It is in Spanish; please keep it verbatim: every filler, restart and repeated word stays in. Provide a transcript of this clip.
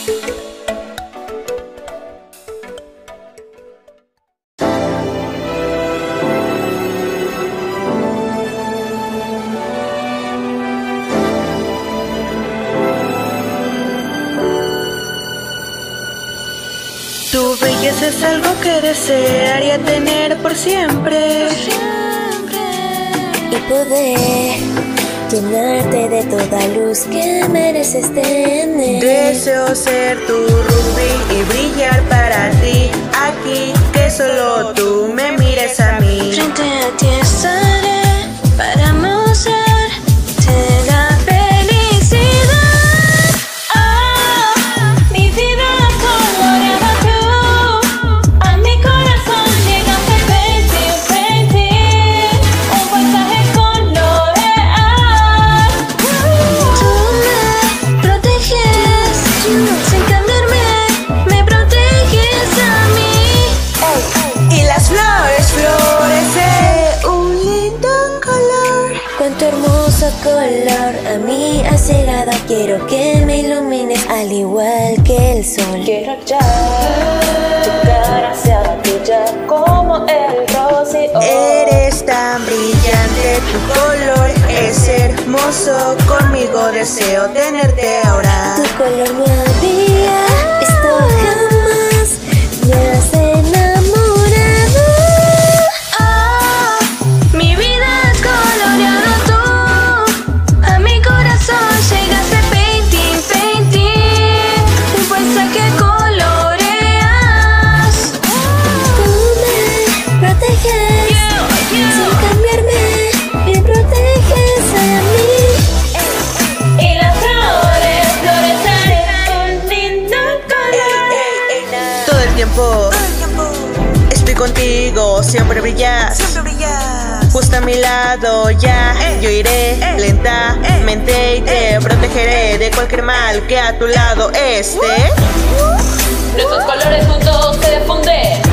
Tu belleza es algo que desearía tener por siempre, por siempre. Y poder llenarte de toda luz que mereces tener. Deseo ser tu rubí y brillar para ti. Aquí, que solo tú me mires a mí. Frente a ti estaré para mostrarte la felicidad. Oh, mi vida coloreada tú. A mi corazón llegaste painting, painting. Un paisaje coloreal. Tú me proteges, sin cambiarme, me proteges a mí. Y las flores florecen un lindo color. Cuánto hermoso color a mí has llegado. Quiero que me ilumines al igual que el sol. Quiero ya tu cara sea tuya como el rocío. Eres tan brillante, tu color es hermoso. Conmigo deseo tenerte ahora. Tu color me había visto jamás. Me has enamorado. Oh, mi vida es coloreado tú. A mi corazón llegaste painting, painting. Un paisaje coloreas. Tú me proteges, sin cambiarme, me proteges a mí. Y las flores florecen un lindo color. Todo el tiempo estoy contigo, siempre brillas. Justo a mi lado ya, yo iré lentamente y te protegeré de cualquier mal que a tu lado esté. Nuestros colores juntos se funden.